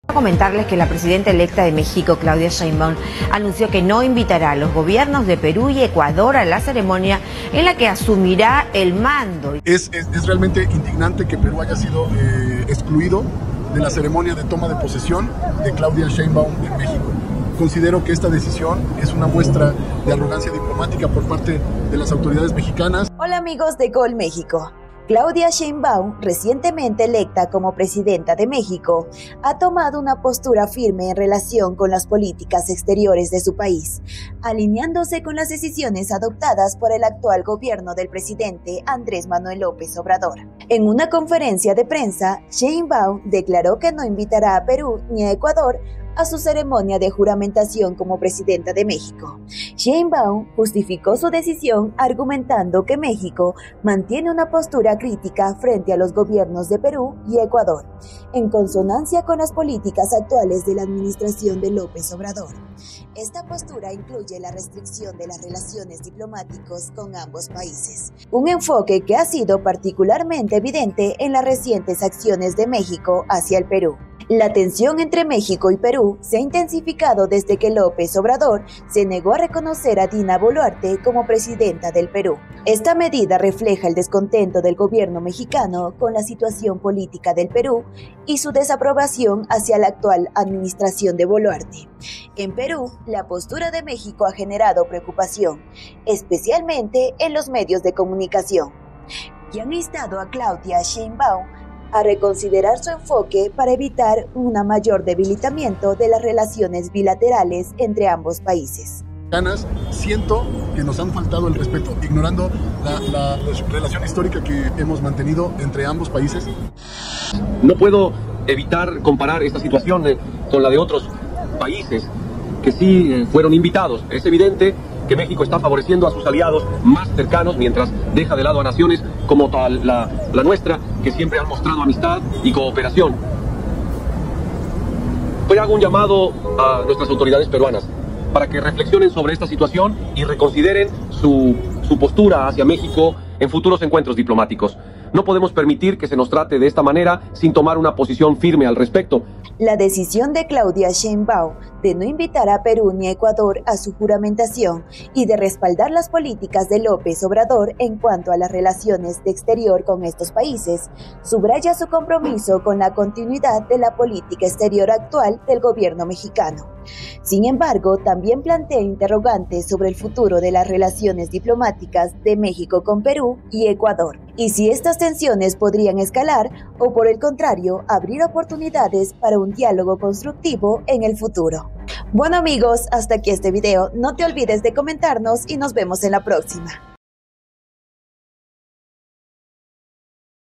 Comentarles que la presidenta electa de México, Claudia Sheinbaum, anunció que no invitará a los gobiernos de Perú y Ecuador a la ceremonia en la que asumirá el mando. Es realmente indignante que Perú haya sido excluido de la ceremonia de toma de posesión de Claudia Sheinbaum en México. Considero que esta decisión es una muestra de arrogancia diplomática por parte de las autoridades mexicanas. Hola amigos de Gol México. Claudia Sheinbaum, recientemente electa como presidenta de México, ha tomado una postura firme en relación con las políticas exteriores de su país, alineándose con las decisiones adoptadas por el actual gobierno del presidente Andrés Manuel López Obrador. En una conferencia de prensa, Sheinbaum declaró que no invitará a Perú ni a Ecuador a su ceremonia de juramentación como presidenta de México. Sheinbaum justificó su decisión argumentando que México mantiene una postura crítica frente a los gobiernos de Perú y Ecuador, en consonancia con las políticas actuales de la administración de López Obrador. Esta postura incluye la restricción de las relaciones diplomáticas con ambos países, un enfoque que ha sido particularmente evidente en las recientes acciones de México hacia el Perú. La tensión entre México y Perú se ha intensificado desde que López Obrador se negó a reconocer a Dina Boluarte como presidenta del Perú. Esta medida refleja el descontento del gobierno mexicano con la situación política del Perú y su desaprobación hacia la actual administración de Boluarte. En Perú, la postura de México ha generado preocupación, especialmente en los medios de comunicación, que han instado a Claudia Sheinbaum a reconsiderar su enfoque para evitar un mayor debilitamiento de las relaciones bilaterales entre ambos países. Siento que nos han faltado el respeto, ignorando la relación histórica que hemos mantenido entre ambos países. No puedo evitar comparar esta situación con la de otros países que sí fueron invitados. Es evidente que México está favoreciendo a sus aliados más cercanos mientras deja de lado a naciones como tal la nuestra, que siempre han mostrado amistad y cooperación. Hoy hago un llamado a nuestras autoridades peruanas para que reflexionen sobre esta situación y reconsideren su postura hacia México en futuros encuentros diplomáticos. No podemos permitir que se nos trate de esta manera sin tomar una posición firme al respecto. La decisión de Claudia Sheinbaum de no invitar a Perú ni a Ecuador a su juramentación y de respaldar las políticas de López Obrador en cuanto a las relaciones de exterior con estos países, subraya su compromiso con la continuidad de la política exterior actual del gobierno mexicano. Sin embargo, también plantea interrogantes sobre el futuro de las relaciones diplomáticas de México con Perú y Ecuador, y si estas tensiones podrían escalar o, por el contrario, abrir oportunidades para un diálogo constructivo en el futuro. Bueno amigos, hasta aquí este video. No te olvides de comentarnos y nos vemos en la próxima.